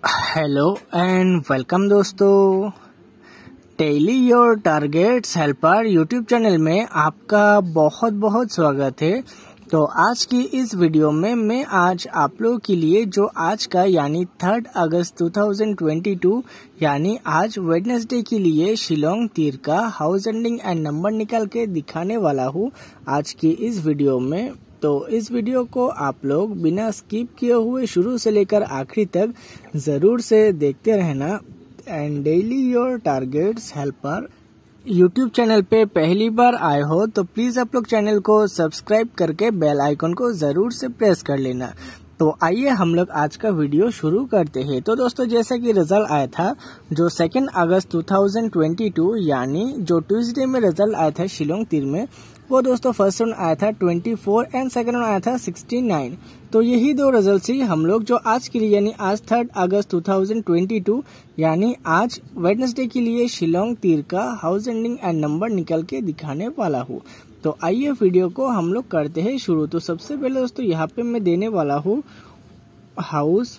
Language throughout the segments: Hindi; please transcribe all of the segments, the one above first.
हेलो एंड वेलकम दोस्तों, daily your targets helper YouTube channel में आपका बहुत बहुत स्वागत है। तो आज की इस वीडियो में मैं आज आप लोगों के लिए जो आज का यानी 3 अगस्त 2022 यानी आज वेडनेसडे के लिए शिलोंग तीर का हाउस एंडिंग एंड नंबर निकाल के दिखाने वाला हूँ आज की इस वीडियो में। तो इस वीडियो को आप लोग बिना स्किप किए हुए शुरू से लेकर आखिरी तक जरूर से देखते रहना। And daily your targets helper YouTube channel पे पहली बार आए हो तो प्लीज आप लोग चैनल को सब्सक्राइब करके बेल आइकन को जरूर से प्रेस कर लेना। तो आइए हम लोग आज का वीडियो शुरू करते हैं। तो दोस्तों, जैसा कि रिजल्ट आया था जो 2 अगस्त 2022 यानी जो ट्यूसडे में रिजल्ट आया था शिलोंग तीर में, वो दोस्तों फर्स्ट राउंड आया था 24 एंड सेकंड राउंड आया था 69। तो यही दो रिजल्ट ही हम लोग जो आज के लिए यानी आज 3 अगस्त 2022 यानी आज वेडनेसडे के लिए शिलोंग तीर का हाउस एंडिंग एंड नंबर निकल के दिखाने वाला हूँ। तो आइए वीडियो को हम लोग करते हैं शुरू। तो सबसे पहले दोस्तों यहाँ पे मैं देने वाला हूँ हाउस,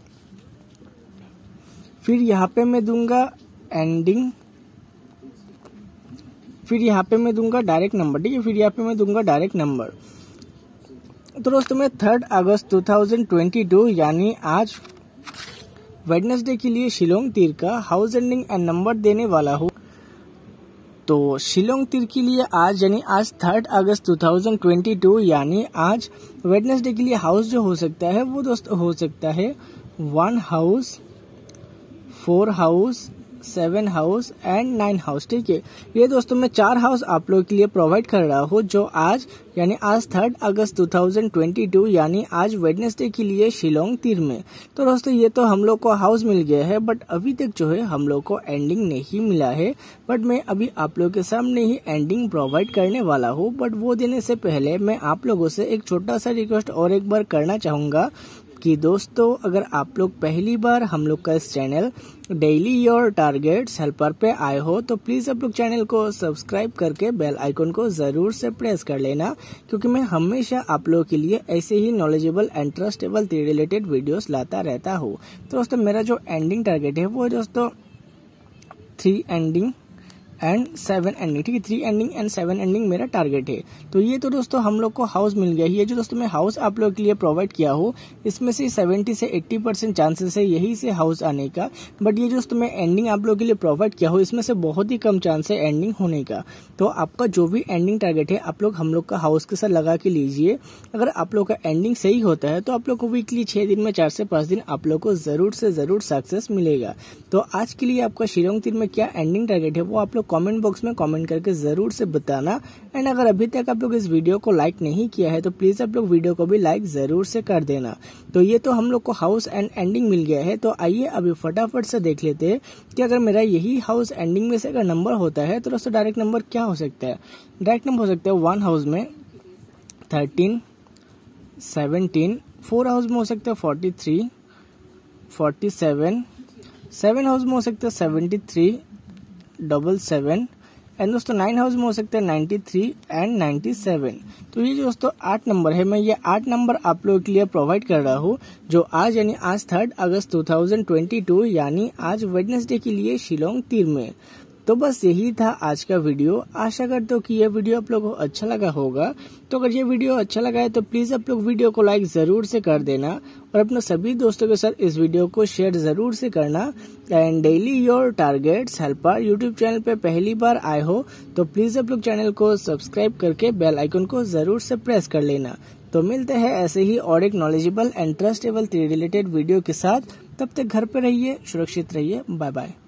फिर यहाँ पे मैं दूंगा एंडिंग, फिर यहाँ पे मैं दूंगा डायरेक्ट नंबर, ठीक है, फिर यहाँ पे मैं दूंगा डायरेक्ट नंबर। तो दोस्तों मैं 3 अगस्त 2022 यानी आज वेडनेसडे के लिए शिलोंग तीर का हाउस एंडिंग एंड नंबर देने वाला हूँ। तो शिलोंग तीर के लिए आज यानी आज 3 अगस्त 2022 यानी आज वेडनेसडे के लिए हाउस जो हो सकता है वो दोस्तों हो सकता है 1 house, 4 house, 7 house and 9 house, ठीक है। ये दोस्तों मैं 4 हाउस आप लोगों के लिए प्रोवाइड कर रहा हूँ जो आज यानी आज 3 अगस्त 2022 यानी आज वेडनेसडे के लिए शिलोंग तीर में। तो दोस्तों ये तो हम लोग को हाउस मिल गया है, बट अभी तक जो है हम लोग को एंडिंग नहीं मिला है। बट मैं अभी आप लोगों के सामने ही एंडिंग प्रोवाइड करने वाला हूँ। बट वो देने से पहले मैं आप लोगों से एक छोटा सा रिक्वेस्ट और एक बार करना चाहूंगा कि दोस्तों अगर आप लोग पहली बार हम लोग का इस channel daily your targets helper पे आए हो तो प्लीज आप लोग चैनल को सब्सक्राइब करके बेल आइकन को जरूर से प्रेस कर लेना, क्योंकि मैं हमेशा आप लोगों के लिए ऐसे ही नॉलेजेबल एंड ट्रस्टेबल तीर रिलेटेड वीडियोस लाता रहता हूँ। तो दोस्तों मेरा जो एंडिंग टारगेट है वो दोस्तों 3 एंडिंग एंड 7 एंडिंग, ठीक है, 3 एंडिंग एंड 7 एंडिंग मेरा टारगेट है। तो ये तो दोस्तों हम लोग को हाउस मिल गया। ये जो दोस्तों मैं हाउस आप लोगों के लिए प्रोवाइड किया हूँ इसमें से 70 से 80% चांसेस है यही से हाउस आने का। बट ये जो दोस्तों मैं एंडिंग आप लोगों के लिए प्रोवाइड किया हूँ इसमें से बहुत ही कम चांस है एंडिंग होने का। तो आपका जो भी एंडिंग टारगेट है आप लोग हम लोग का हाउस के साथ लगा के लीजिए। अगर आप लोग का एंडिंग सही होता है तो आप लोग को वीकली 6 दिन में 4 से 5 दिन आप लोग को जरूर से जरूर सक्सेस मिलेगा। तो आज के लिए आपका शिलोंग तीर में क्या एंडिंग टारगेट है वो आप लोग कॉमेंट बॉक्स में कमेंट करके जरूर से बताना। एंड अगर अभी तक आप लोग इस वीडियो को लाइक नहीं किया है तो प्लीज आप लोग वीडियो को भी लाइक जरूर से कर देना। तो ये तो हम लोग को हाउस एंड एंडिंग मिल गया है। तो आइए अभी फटाफट से देख लेते हैं कि अगर मेरा यही हाउस एंडिंग में से अगर नंबर होता है तो दोस्तों डायरेक्ट नंबर क्या हो सकता है। डायरेक्ट नंबर हो सकता है 1 हाउस में 13, 17, 4 हाउस में हो सकता है 43, 47, 7 हाउस में हो सकता है 73, 77 एंड दोस्तों 9 हाउस में हो सकता है 93 एंड 97। तो ये जो दोस्तों 8 नंबर है, मैं ये 8 नंबर आप लोगों के लिए प्रोवाइड कर रहा हूँ जो आज यानी आज 3 अगस्त 2022 यानी आज वेडनेसडे के लिए शिलोंग तीर में। तो बस यही था आज का वीडियो। आशा करता हूँ कि यह वीडियो आप लोगों को अच्छा लगा होगा। तो अगर ये वीडियो अच्छा लगा है तो प्लीज आप लोग वीडियो को लाइक जरूर से कर देना और अपने सभी दोस्तों के साथ इस वीडियो को शेयर जरूर से करना। And daily your targets helper YouTube channel पे पहली बार आए हो तो प्लीज आप लोग चैनल को सब्सक्राइब करके बेल आइकन को जरूर से प्रेस कर लेना। तो मिलते हैं ऐसे ही और एक नॉलेजेबल एंड ट्रस्टेबल तीर रिलेटेड वीडियो के साथ। तब तक घर पे रहिए, सुरक्षित रहिए, बाय बाय।